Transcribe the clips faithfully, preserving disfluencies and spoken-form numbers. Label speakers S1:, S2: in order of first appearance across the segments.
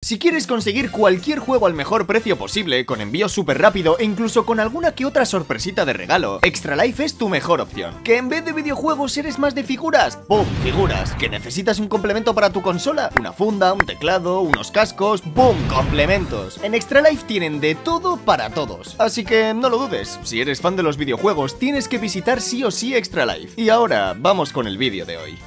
S1: Si quieres conseguir cualquier juego al mejor precio posible, con envío súper rápido e incluso con alguna que otra sorpresita de regalo, Extra Life es tu mejor opción. ¿Que en vez de videojuegos eres más de figuras? ¡Pum! Figuras. ¿Que necesitas un complemento para tu consola? Una funda, un teclado, unos cascos, ¡pum! Complementos. En Extra Life tienen de todo para todos. Así que no lo dudes, si eres fan de los videojuegos tienes que visitar sí o sí Extra Life. Y ahora, vamos con el vídeo de hoy.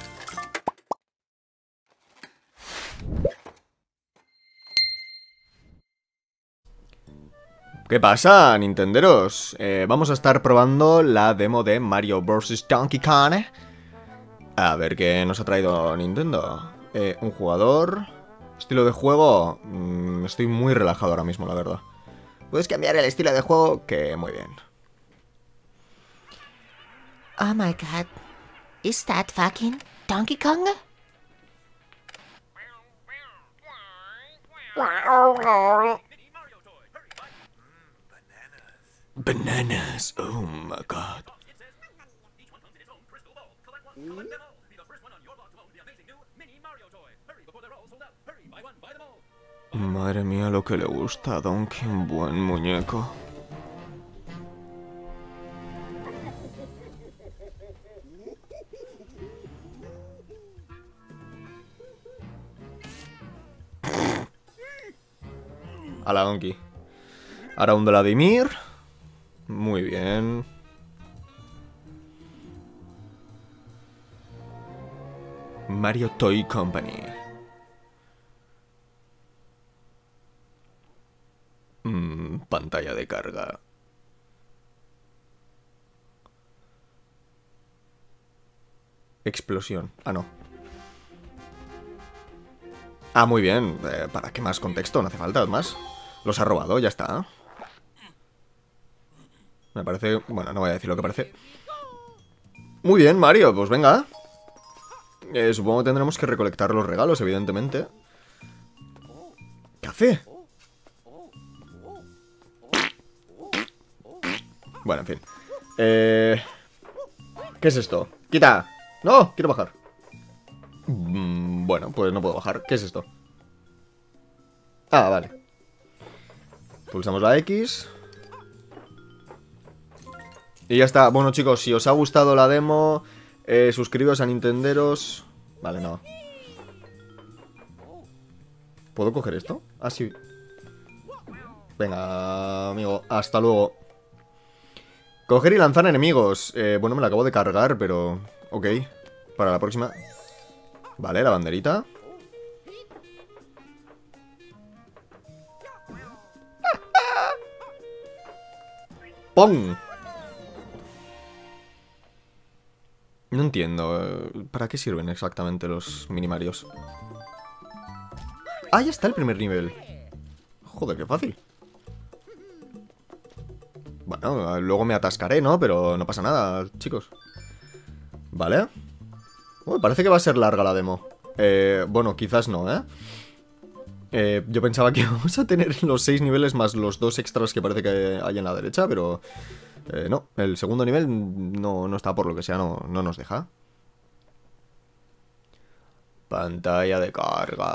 S1: ¿Qué pasa, Nintenderos? Eh, vamos a estar probando la demo de Mario bros. Donkey Kong. A ver qué nos ha traído Nintendo. Eh, un jugador... Estilo de juego... Mmm, estoy muy relajado ahora mismo, la verdad. Puedes cambiar el estilo de juego, que muy bien.
S2: Oh my god. Is that fucking Donkey Kong?
S1: Bananas, oh my god. Madre mía, lo que le gusta a Donkey, un buen muñeco. A la Donkey. Ahora un Vladimir. Muy bien. Mario Toy Company. Mm, pantalla de carga. Explosión. Ah, no. Ah, muy bien. Eh, ¿Para qué más contexto? No hace falta más. Los ha robado, ya está. Me parece... Bueno, no voy a decir lo que parece. Muy bien, Mario, pues venga. Eh, supongo que tendremos que recolectar los regalos, evidentemente. ¿Qué hace? Bueno, en fin. Eh... ¿Qué es esto? ¡Quita! ¡No! Quiero bajar. Mm, bueno, pues no puedo bajar. ¿Qué es esto? Ah, vale. Pulsamos la X. Y ya está. Bueno, chicos, si os ha gustado la demo, eh, suscribiros a Nintenderos. Vale, no. ¿Puedo coger esto? Ah, sí. Venga, amigo. Hasta luego. Coger y lanzar enemigos. Eh, bueno, me la acabo de cargar, pero... Ok. Para la próxima. Vale, la banderita. ¡Pum! No entiendo. ¿Para qué sirven exactamente los minimarios? Ah, ya está el primer nivel. Joder, qué fácil. Bueno, luego me atascaré, ¿no? Pero no pasa nada, chicos. Vale. Uy, parece que va a ser larga la demo. Eh, bueno, quizás no, ¿eh? Eh, yo pensaba que íbamos a tener los seis niveles más los dos extras que parece que hay en la derecha, pero... Eh, no, el segundo nivel no, no está, por lo que sea, no, no nos deja. Pantalla de carga.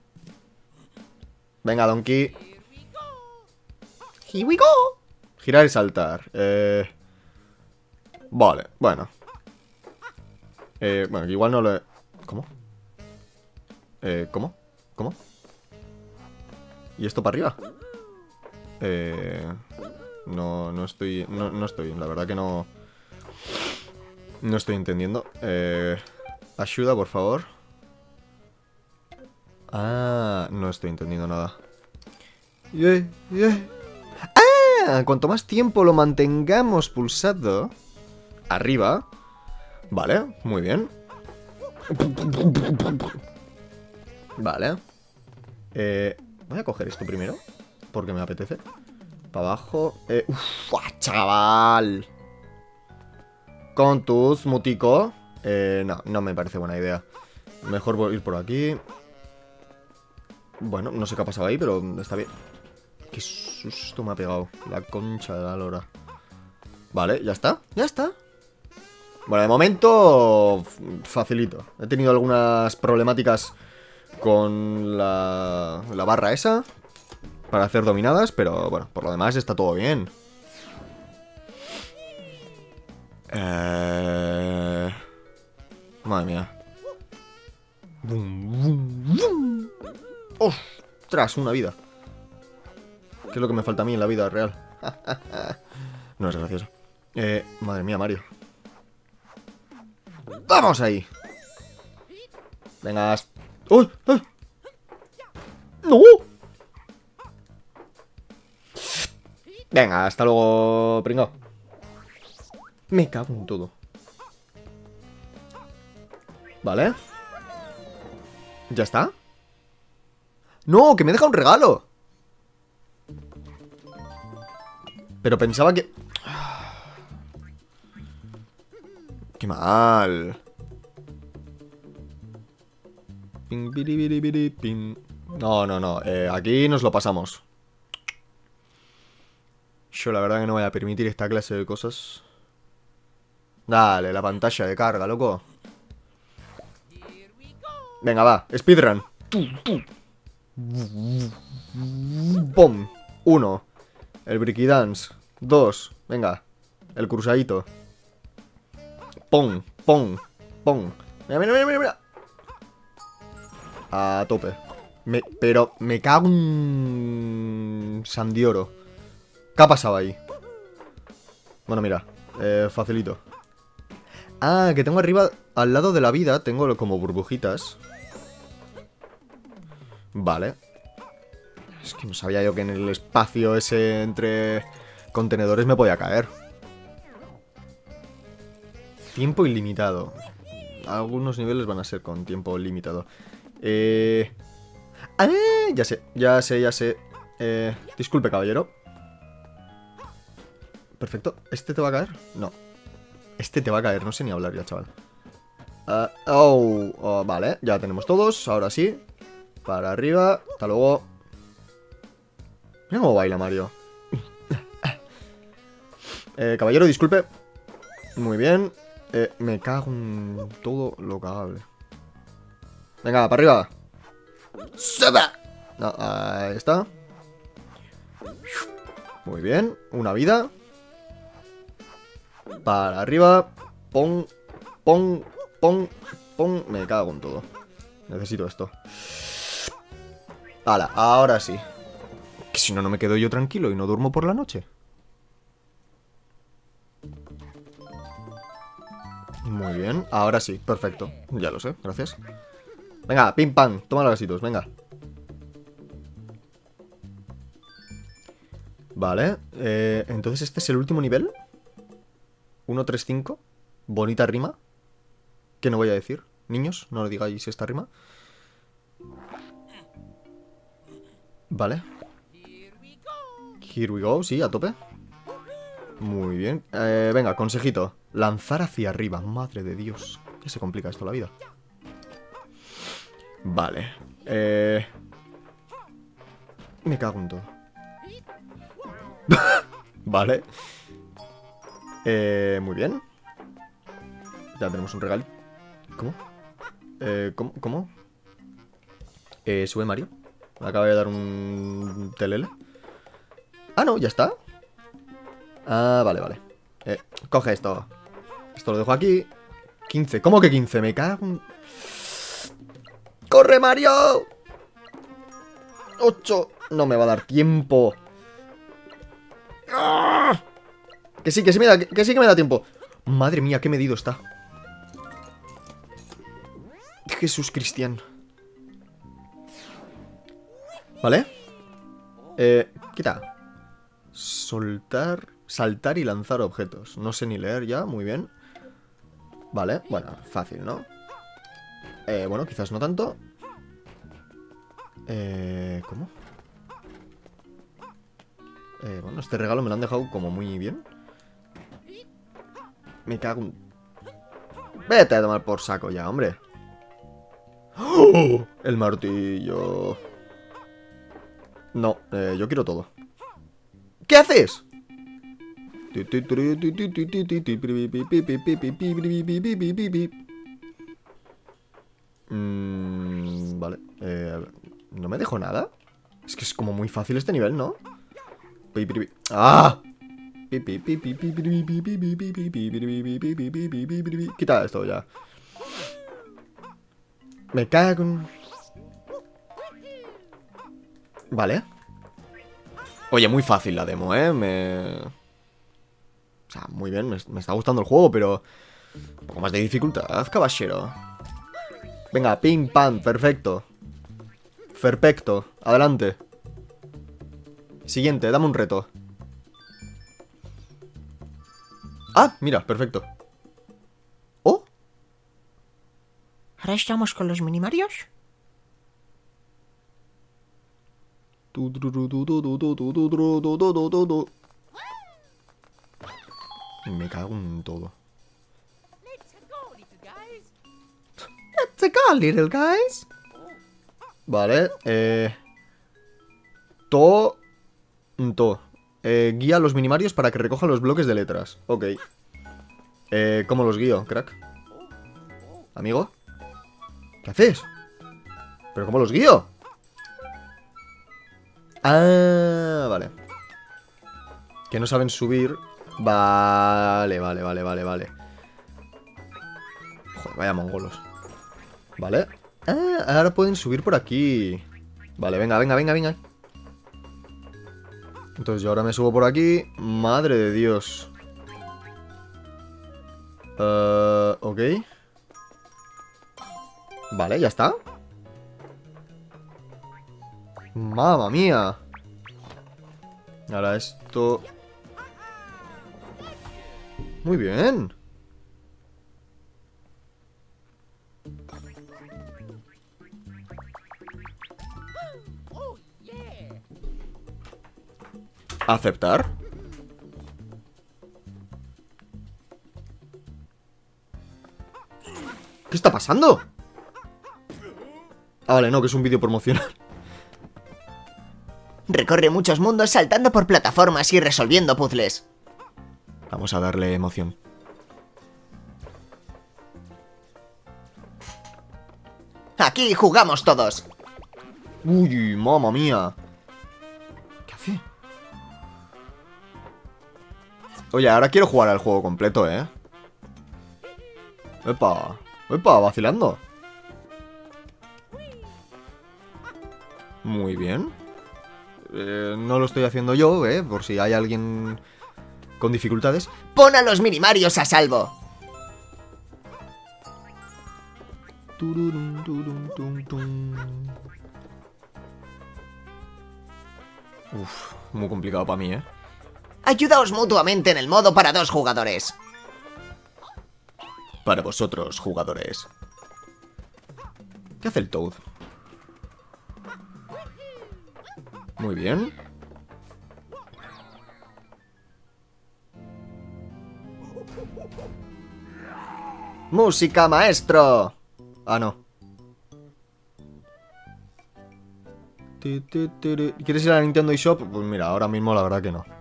S1: Venga, Donkey. Here we go. Girar y saltar. Eh... Vale, bueno. Eh, bueno, igual no lo he... ¿Cómo? Eh, ¿cómo? ¿Cómo? ¿Y esto para arriba? Eh... No, no estoy... No, no estoy, la verdad que no... No estoy entendiendo. Eh... Ayuda, por favor. Ah, no estoy entendiendo nada. Yeah, yeah. Ah, cuanto más tiempo lo mantengamos pulsado arriba. Vale, muy bien. Vale. Eh, voy a coger esto primero, porque me apetece. Para abajo. Eh, uf, chaval. Con tus mutico. Eh, no, no me parece buena idea. Mejor ir por aquí. Bueno, no sé qué ha pasado ahí, pero está bien. Qué susto me ha pegado. La concha de la lora. Vale, ya está, ya está. Bueno, de momento facilito. He tenido algunas problemáticas con la, la barra esa para hacer dominadas, pero bueno, por lo demás está todo bien. Eh... Madre mía. ¡Ostras! Una vida. ¿Qué es lo que me falta a mí en la vida real? No es gracioso. Eh, madre mía, Mario. ¡Vamos ahí! Venga. ¡Oh! ¡Oh! ¡No! Venga, hasta luego, pringao. Me cago en todo. Vale. ¿Ya está? ¡No! ¡Que me deja un regalo! Pero pensaba que... ¡Qué mal! Ping, biri, biri, biri, ping. No, no, no. Eh, aquí nos lo pasamos. Yo la verdad que no voy a permitir esta clase de cosas. Dale, la pantalla de carga, loco. Venga, va. Speedrun. ¡Pum! Uno. El Bricky Dance. Dos. Venga. El cruzadito. ¡Pum! ¡Pum! ¡Pum! Mira, mira, mira, mira, mira. A tope. Me, pero me cago en... Sandioro. ¿Qué ha pasado ahí? Bueno, mira. Eh, facilito. Ah, que tengo arriba, al lado de la vida, tengo como burbujitas. Vale. Es que no sabía yo que en el espacio ese entre contenedores me podía caer. Tiempo ilimitado. Algunos niveles van a ser con tiempo limitado. Eh... Ah, ya sé, ya sé, ya sé. Eh... Disculpe, caballero. Perfecto. ¿Este te va a caer? No. Este te va a caer, no sé ni hablar ya, chaval. Uh, oh, oh, vale, ya tenemos todos, ahora sí. Para arriba, hasta luego. Mira cómo baila Mario. eh, caballero, disculpe. Muy bien. eh, Me cago en todo lo cagable. Venga, para arriba. ¡Suba! No, ahí está. Muy bien, una vida. Para arriba. Pon, pon, pon, pon. Me cago en todo. Necesito esto. Hala, ahora sí. Que si no, no me quedo yo tranquilo y no duermo por la noche. Muy bien, ahora sí, perfecto. Ya lo sé, gracias. Venga, pim pam, toma los gasitos, venga. Vale, eh, entonces este es el último nivel. uno tres cinco. Bonita rima. ¿Qué no voy a decir? Niños, no lo digáis esta rima. Vale. Here we go, sí, a tope. Muy bien. Eh, venga, consejito. Lanzar hacia arriba. Madre de Dios. Que se complica esto la vida. Vale. Eh... Me cago en todo. Vale. Eh, muy bien. Ya tenemos un regalo. ¿Cómo? Eh, ¿cómo? ¿Cómo? Eh, sube Mario. Me acaba de dar un telele. Ah, no, ya está. Ah, vale, vale. Eh, coge esto. Esto lo dejo aquí. quince. ¿Cómo que quince? Me cago en... ¡Corre, Mario! ocho. No me va a dar tiempo. ¡Ah! Que sí, que sí me da, que, que sí que me da tiempo. Madre mía, qué medido está. Jesús Cristian. ¿Vale? Eh, quita. Soltar, saltar y lanzar objetos. No sé ni leer ya, muy bien. Vale, bueno, fácil, ¿no? Eh, bueno, quizás no tanto. Eh, ¿cómo? Eh, bueno, este regalo me lo han dejado como muy bien. Me cago en... Vete a tomar por saco ya, hombre. ¡Oh! El martillo. No, eh, yo quiero todo. ¿Qué haces? Mm, vale. Eh, ¿No me dejo nada? Es que es como muy fácil este nivel, ¿no? ¡Ah! Quita esto ya. Me cago en... Vale. Oye, muy fácil la demo, ¿eh? Me... O sea, muy bien, me, me está gustando el juego, pero... Un poco más de dificultad, caballero. Venga, pim, pam, perfecto. Perfecto, adelante. Siguiente, dame un reto. Ah, mira, perfecto. ¿Oh?
S2: ¿Ahora estamos con los minimarios?
S1: Me cago en todo.
S2: Let's go, little guys.
S1: Vale, eh... To... To. Eh, guía a los minimarios para que recojan los bloques de letras. Ok. Eh, ¿cómo los guío, crack? ¿Amigo? ¿Qué haces? ¿Pero cómo los guío? Ah, vale. Que no saben subir. Vale, vale, vale, vale, vale. Joder, vaya mongolos. Vale. Ah, ahora pueden subir por aquí. Vale, venga, venga, venga, venga. Entonces yo ahora me subo por aquí. Madre de Dios. Uh, ok. Vale, ya está. Mamma mía. Ahora esto... Muy bien. ¿Aceptar? ¿Qué está pasando? Ah, vale, no, que es un vídeo promocional.
S2: Recorre muchos mundos saltando por plataformas y resolviendo puzzles.
S1: Vamos a darle emoción.
S2: Aquí jugamos todos.
S1: Uy, mamma mía. ¿Qué hace? Oye, ahora quiero jugar al juego completo, ¿eh? Epa, epa, vacilando. Muy bien. Eh, no lo estoy haciendo yo, ¿eh? Por si hay alguien con dificultades.
S2: Pon a los minimarios a salvo.
S1: Uf, muy complicado para mí, ¿eh?
S2: Ayudaos mutuamente en el modo para dos jugadores.
S1: Para vosotros, jugadores. ¿Qué hace el Toad? Muy bien. ¡Música, maestro! Ah, no. ¿Quieres ir a la Nintendo eShop? Pues mira, ahora mismo la verdad que no.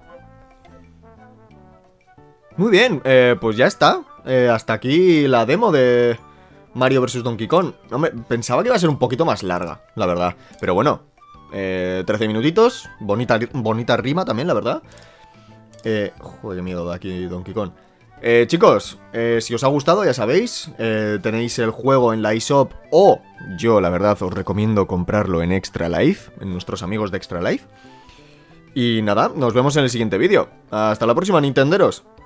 S1: Muy bien, eh, pues ya está. Eh, hasta aquí la demo de Mario versus. Donkey Kong. Hombre, pensaba que iba a ser un poquito más larga, la verdad. Pero bueno, eh, trece minutitos. Bonita, bonita rima también, la verdad. Eh, joder, qué miedo de aquí Donkey Kong. Eh, chicos, eh, si os ha gustado, ya sabéis, eh, tenéis el juego en la eShop o yo, la verdad, os recomiendo comprarlo en Extra Life, en nuestros amigos de Extra Life. Y nada, nos vemos en el siguiente vídeo. Hasta la próxima, Nintenderos.